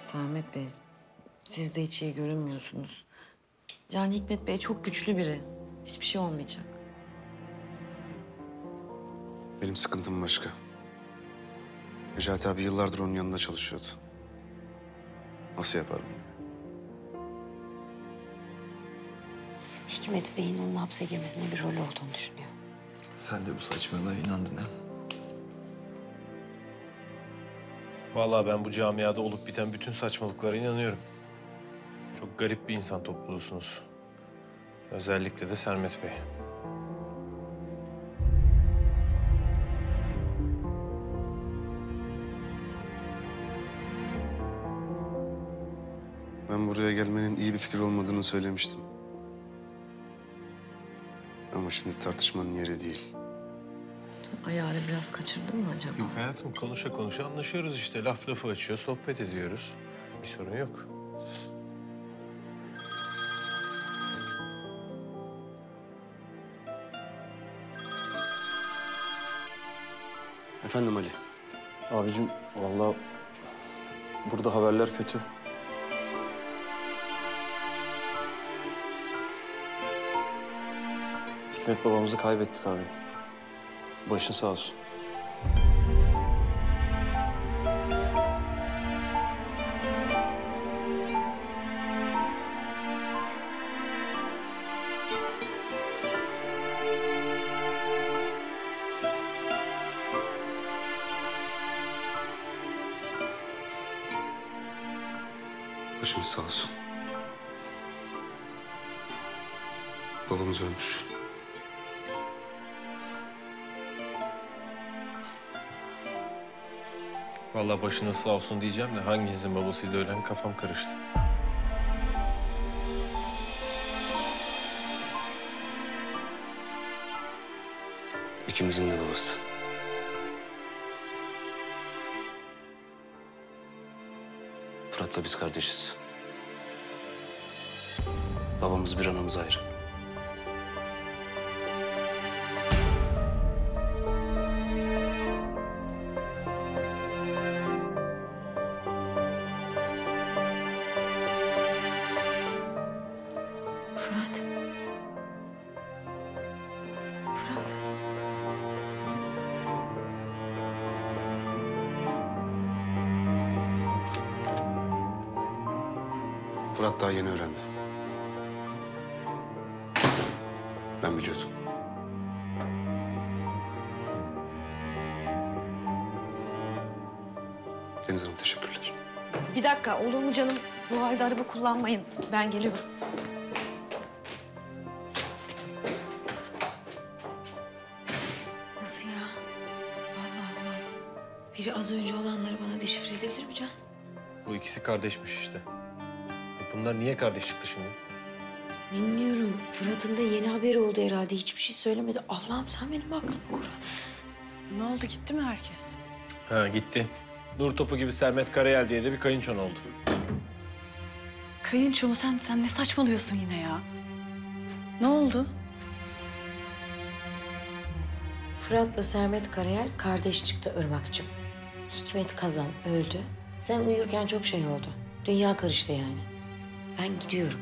Sermet Bey, siz de hiç iyi görünmüyorsunuz. Yani Hikmet Bey çok güçlü biri. Hiçbir şey olmayacak. Benim sıkıntım başka. Necati abi yıllardır onun yanında çalışıyordu. Nasıl yapar bunu? Hikmet Bey'in onun hapse girmesine bir rol olduğunu düşünüyor. Sen de bu saçmalığa inandın ha? Vallahi ben bu camiada olup biten bütün saçmalıklara inanıyorum. Çok garip bir insan topluluğusunuz. Özellikle de Sermet Bey. Ben buraya gelmenin iyi bir fikir olmadığını söylemiştim. Ama şimdi tartışmanın yeri değil. Ayarı biraz kaçırdın mı acaba? Yok hayatım, konuşa konuşa anlaşıyoruz işte. Laf lafı açıyor, sohbet ediyoruz. Bir sorun yok. Efendim Ali. Abicim vallahi burada haberler kötü. Hikmet babamızı kaybettik abi. Başın sağ olsun. Başımız sağ olsun. Babamız ölmüş. Vallahi başınız sağ olsun diyeceğim de hanginizin babasıydı ölen kafam karıştı. İkimizin de babası. Fırat'la biz kardeşiz. Babamız bir anamız ayrı. Fırat. Fırat. Fırat daha yeni öğrendi. Ben biliyordum. Deniz Hanım teşekkürler. Bir dakika, olur mu canım? Bu halde araba kullanmayın. Ben geliyorum. Nasıl ya? Allah Allah. Biri az önce olanları bana deşifre edebilir mi Can? Bu ikisi kardeşmiş işte. Bunlar niye kardeş çıktı şimdi? Bilmiyorum. Fırat'ın da yeni haberi oldu herhalde. Hiçbir şey söylemedi. Allah'ım sen benim aklımı koru. Ne oldu, gitti mi herkes? Ha gitti. Nur topu gibi Sermet Karayel diye de bir kayınçon oldu. Kayınço mu sen ne saçmalıyorsun yine ya? Ne oldu? Fırat'la Sermet Karayel kardeş çıktı Irmak'cığım. Hikmet Kazan öldü. Sen uyurken çok şey oldu. Dünya karıştı yani. Ben gidiyorum.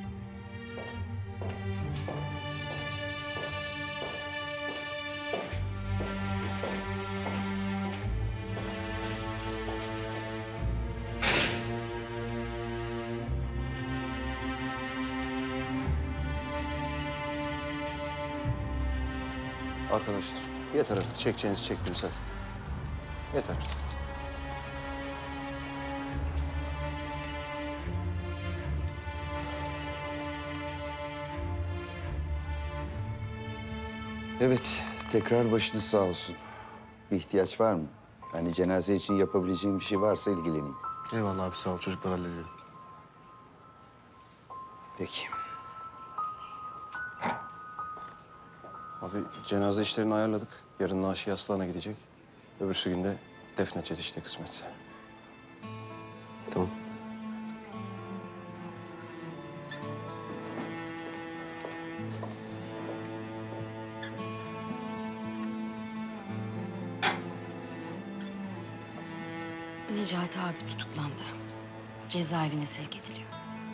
Arkadaşlar yeter artık. Çekeceğinizi çektiniz hadi. Yeter artık. Evet, tekrar başınız sağ olsun. Bir ihtiyaç var mı? Yani cenaze için yapabileceğim bir şey varsa ilgileneyim. Eyvallah abi sağ ol. Çocuklar hallediyor. Peki. Abi cenaze işlerini ayarladık. Yarın naaşı yastığına gidecek. Öbürsü günde defnedeceğiz işte kısmetse. Tamam. Necati abi tutuklandı. cezaevine sevk ediliyor.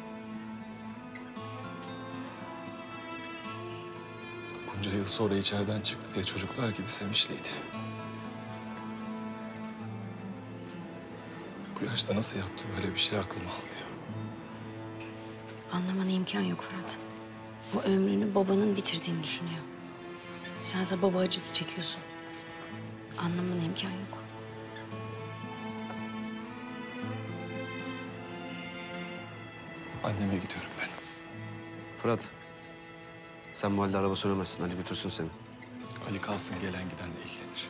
Bunca yıl sonra içeriden çıktı diye çocuklar gibi sevinçliydi. Bu yaşta nasıl yaptı böyle bir şey aklıma almıyor. Anlamana imkan yok Fırat. O ömrünü babanın bitirdiğini düşünüyor. Sense baba acısı çekiyorsun. Anlamana imkan yok. Anneme gidiyorum ben. Fırat, sen bu halde araba süremezsin. Ali götürsün seni. Ali kalsın, gelen gidenle ilgilenir.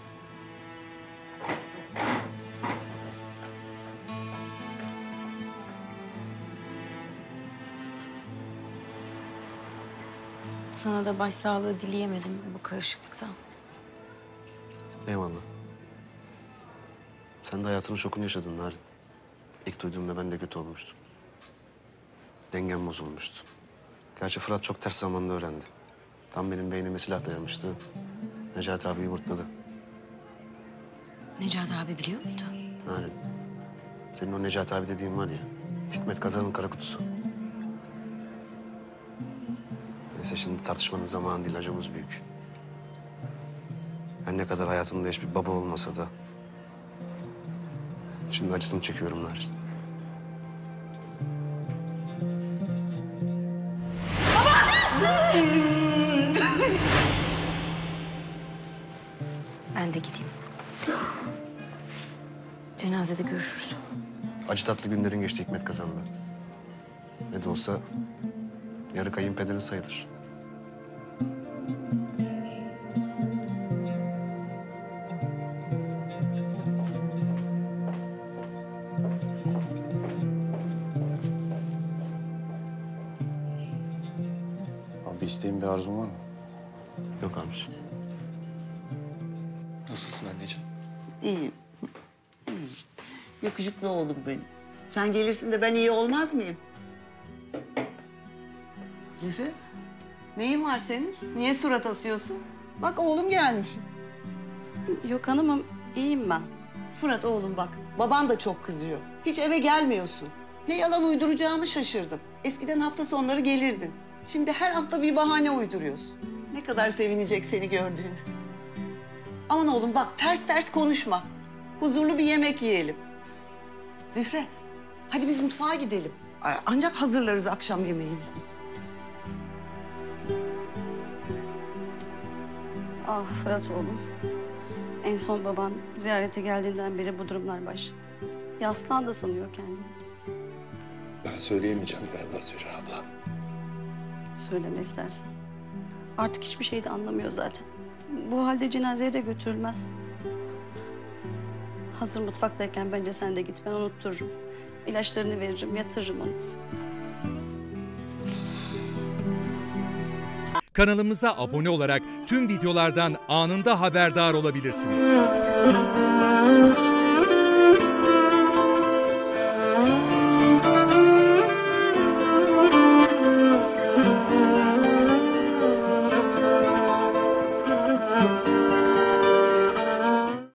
Sana da başsağlığı dileyemedim bu karışıklıktan. Eyvallah. Sen de hayatının şokunu yaşadın Narin. İlk duyduğumda ben de kötü olmuştum. Dengem bozulmuştu. Gerçi Fırat çok ters zamanda öğrendi. Tam benim beynime silah dayamıştı. Necati abi yumurtladı. Necati abi biliyor muydu? Narin. Senin o Necati abi dediğin var ya. Hikmet Kazan'ın kara kutusu. Neyse şimdi tartışmanın zamanı değil, acımız büyük. Her ne kadar hayatımda hiçbir baba olmasa da... şimdi acısını çekiyorum Narin. Ben de gideyim. Cenazede görüşürüz. Acı tatlı günlerin geçti Hikmet Kazan'la. Ne de olsa yarı kayınpederin sayılır. Abi bir isteğin, bir arzun var mı? Yok abiciğim. Nasılsın anneciğim? İyiyim. İyiyim. Yakışıklı oğlum benim. Sen gelirsin de ben iyi olmaz mıyım? Zühre, neyin var senin? Niye surat asıyorsun? Bak oğlum gelmiş. Yok hanımım, iyiyim ben. Fırat oğlum bak, baban da çok kızıyor. Hiç eve gelmiyorsun. Ne yalan uyduracağımı şaşırdım. Eskiden hafta sonları gelirdin. Şimdi her hafta bir bahane uyduruyorsun. Ne kadar sevinecek seni gördüğünü. Aman oğlum bak, ters ters konuşma. Huzurlu bir yemek yiyelim. Zühre, hadi biz mutfağa gidelim. Ancak hazırlarız akşam yemeğini. Ah Fırat oğlum. En son baban ziyarete geldiğinden beri bu durumlar başladı. Yaslan da sanıyor kendini. Ben söyleyemeyeceğim galiba Zühre abla. Söyleme istersen. Artık hiçbir şey de anlamıyor zaten. Bu halde cenazeye de götürülmez. Hazır mutfaktayken bence sen de git. Ben unuttururum. İlaçlarını veririm, yatırırım onu. Kanalımıza abone olarak tüm videolardan anında haberdar olabilirsiniz.